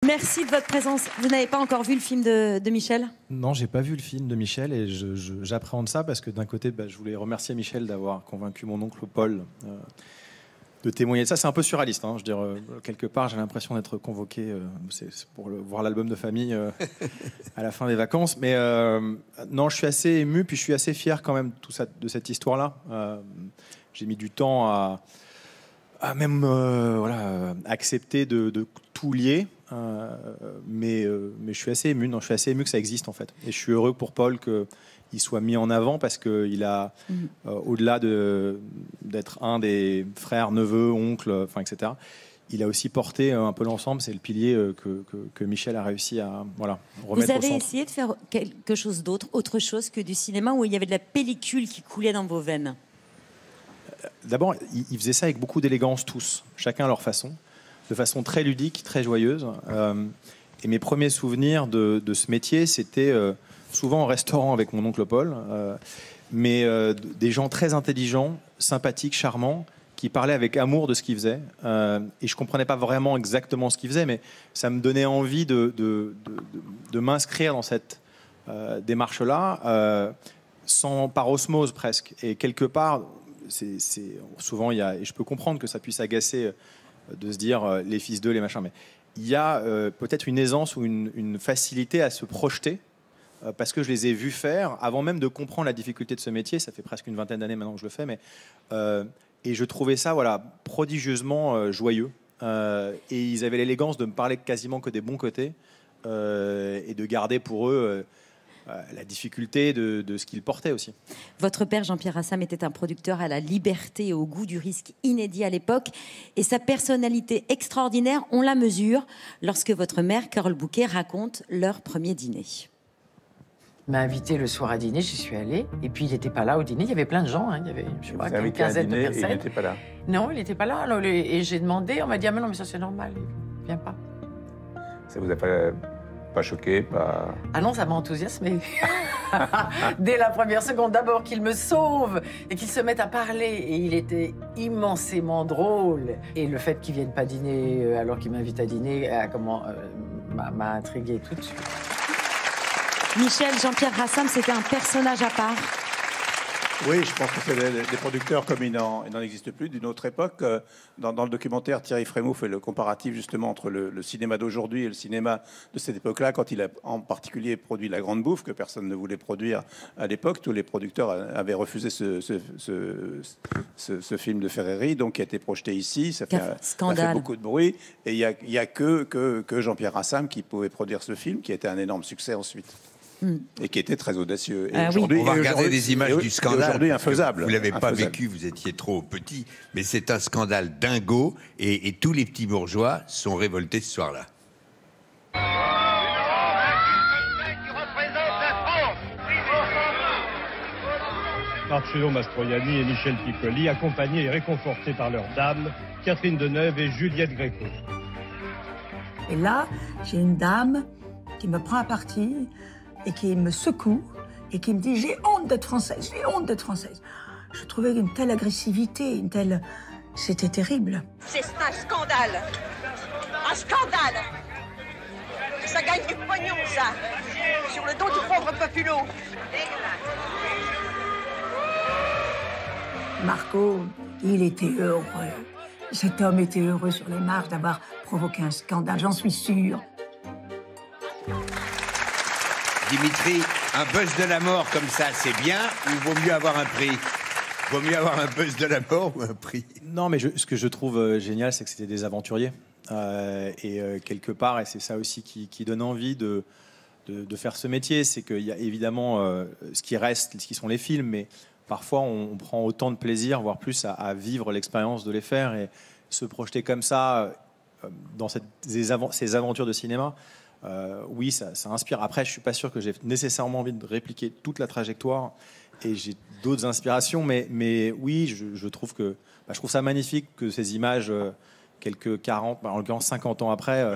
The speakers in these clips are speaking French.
Merci de votre présence. Vous n'avez pas encore vu le film de Michel ? Non, j'ai pas vu le film de Michel et j'appréhende ça parce que d'un côté, je voulais remercier Michel d'avoir convaincu mon oncle Paul de témoigner de ça. C'est un peu surréaliste, hein. Je veux dire, quelque part, j'ai l'impression d'être convoqué c'est pour voir l'album de famille à la fin des vacances. Mais non, je suis assez ému, puis je suis assez fier quand même de cette histoire-là. J'ai mis du temps à même accepter de tout lier. Mais je suis assez ému. Non, je suis assez ému que ça existe en fait. Et je suis heureux pour Paul qu'il soit mis en avant parce qu'il a, au-delà d'être un des frères, neveux, oncles, etc., il a aussi porté un peu l'ensemble. C'est le pilier que Michel a réussi à remettre au centre. Vous avez essayé de faire quelque chose d'autre, autre chose que du cinéma où il y avait de la pellicule qui coulait dans vos veines? D'abord, ils faisaient ça avec beaucoup d'élégance tous, chacun à leur façon, de façon très ludique, très joyeuse. Et mes premiers souvenirs de ce métier, c'était souvent au restaurant avec mon oncle Paul, mais des gens très intelligents, sympathiques, charmants, qui parlaient avec amour de ce qu'ils faisaient. Et je ne comprenais pas vraiment exactement ce qu'ils faisaient, mais ça me donnait envie de m'inscrire dans cette démarche-là, par osmose presque. Et quelque part, souvent, et je peux comprendre que ça puisse agacer de se dire les fils d'eux, les machins, mais il y a peut-être une aisance ou une facilité à se projeter parce que je les ai vus faire avant même de comprendre la difficulté de ce métier. Ça fait presque une vingtaine d'années maintenant que je le fais, mais et je trouvais ça prodigieusement joyeux. Et ils avaient l'élégance de me parler quasiment que des bons côtés et de garder pour eux la difficulté de ce qu'il portait aussi. Votre père, Jean-Pierre Rassam, était un producteur à la liberté et au goût du risque inédit à l'époque. Et sa personnalité extraordinaire, on la mesure lorsque votre mère, Carole Bouquet, raconte leur premier dîner. Il m'a invité le soir à dîner, j'y suis allée. Et puis, il n'était pas là au dîner. Il y avait plein de gens. Il y avait, je sais pas, une quinzaine de personnes. Il n'était pas là. Non, il n'était pas là. Alors, et j'ai demandé, on m'a dit, ah mais non, mais ça c'est normal, il vient pas. Ça vous a pas choqué, pas... Ah non, ça m'a enthousiasmé. Dès la première seconde, d'abord qu'il me sauve et qu'il se mette à parler. Et il était immensément drôle. Et le fait qu'il vienne pas dîner alors qu'il m'invite à dîner, m'a intrigué tout de suite. Michel, Jean-Pierre Rassam, c'était un personnage à part. Oui, je pense que c'est des producteurs comme il n'en existe plus d'une autre époque. Dans le documentaire, Thierry Frémaux fait le comparatif justement entre le cinéma d'aujourd'hui et le cinéma de cette époque-là, quand il a en particulier produit La Grande Bouffe, que personne ne voulait produire à l'époque. Tous les producteurs avaient refusé ce film de Ferreri, donc qui a été projeté ici. Ça fait beaucoup de bruit. Et il n'y a que Jean-Pierre Rassam qui pouvait produire ce film, qui a été un énorme succès ensuite. Et qui était très audacieux. Et on va regarder des images du scandale. Aujourd'hui, infaisable. Vous ne l'avez pas vécu, vous étiez trop petit, mais c'est un scandale dingo et tous les petits bourgeois sont révoltés ce soir-là. Marcello Mastroianni et Michel Piccoli, accompagnés et réconfortés par leurs dames, Catherine Deneuve et Juliette Gréco. Et là, j'ai une dame qui me prend à partie et qui me secoue et qui me dit « J'ai honte d'être française, j'ai honte d'être française ». Je trouvais une telle agressivité, une telle... C'était terrible. C'est un scandale. Un scandale. Ça gagne du pognon, ça. Sur le dos du pauvre populo. Marco, il était heureux. Cet homme était heureux sur les marches d'avoir provoqué un scandale, j'en suis sûre. Dimitri, un buzz de la mort comme ça, c'est bien ou vaut mieux avoir un prix? Vaut mieux avoir un buzz de la mort ou un prix? Non, mais ce que je trouve génial, c'est que c'était des aventuriers. Quelque part, et c'est ça aussi qui donne envie de faire ce métier, c'est qu'il y a évidemment ce qui reste, ce qui sont les films, mais parfois on prend autant de plaisir, voire plus, à vivre l'expérience de les faire et se projeter comme ça dans ces aventures de cinéma. Oui, ça inspire. Après, je suis pas sûr que j'ai nécessairement envie de répliquer toute la trajectoire et j'ai d'autres inspirations, mais oui, je trouve je trouve ça magnifique que ces images, quelques 40, en l'occurrence 50 ans après,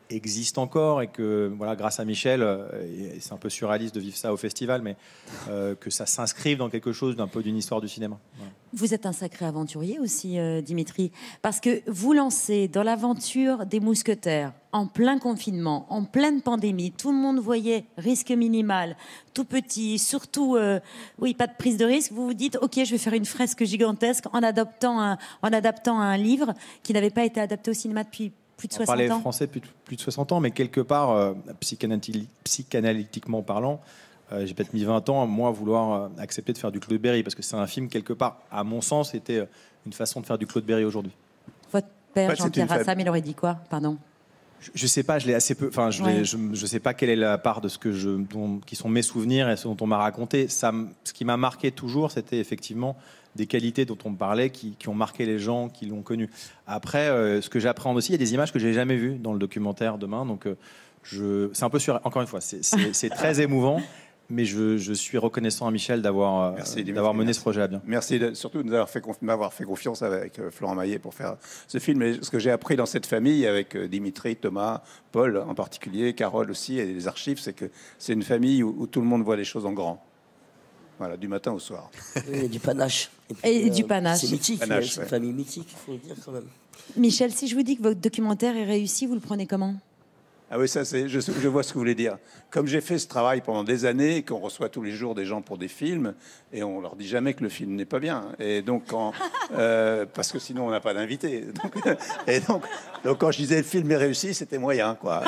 existe encore et que voilà, grâce à Michel, et c'est un peu surréaliste de vivre ça au festival, mais que ça s'inscrive dans quelque chose d'un peu d'une histoire du cinéma. Voilà. Vous êtes un sacré aventurier aussi, Dimitri, parce que vous lancez dans l'aventure des Mousquetaires en plein confinement, en pleine pandémie. Tout le monde voyait risque minimal, tout petit, surtout, oui, pas de prise de risque. Vous vous dites, ok, je vais faire une fresque gigantesque en adaptant un livre qui n'avait pas été adapté au cinéma depuis plus de 60 ans. On parlait français plus de 60 ans, mais quelque part, psychanalytiquement parlant, j'ai peut-être mis 20 ans à moi vouloir accepter de faire du Claude Berry, parce que c'est un film, quelque part, à mon sens, était une façon de faire du Claude Berry aujourd'hui. Votre père, Jean-Pierre Assam, il aurait dit quoi? Pardon. Je sais pas, je l'ai assez peu. Enfin, je sais pas quelle est la part de ce que qui sont mes souvenirs et ce dont on m'a raconté. Ce qui m'a marqué toujours, c'était effectivement des qualités dont on me parlait, qui ont marqué les gens, qui l'ont connu. Après, ce que j'apprends aussi, il y a des images que j'ai jamais vues dans le documentaire demain. Donc, c'est un peu encore une fois, c'est très émouvant. Mais je suis reconnaissant à Michel d'avoir mené ce projet à bien. Merci surtout de m'avoir fait confiance avec Florent Maillet pour faire ce film. Et ce que j'ai appris dans cette famille, avec Dimitri, Thomas, Paul en particulier, Carole aussi, et les archives, c'est que c'est une famille où tout le monde voit les choses en grand. Voilà, du matin au soir. Et du panache. Et du panache. C'est mythique, Panache, c'est une famille mythique, il faut le dire quand même. Michel, si je vous dis que votre documentaire est réussi, vous le prenez comment ? Ah oui, ça, je vois ce que vous voulez dire. Comme j'ai fait ce travail pendant des années, qu'on reçoit tous les jours des gens pour des films, et on leur dit jamais que le film n'est pas bien. Et donc, parce que sinon, on n'a pas d'invité. Donc, quand je disais le film est réussi, c'était moyen, quoi.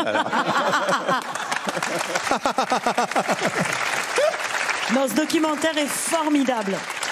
Non, ce documentaire est formidable.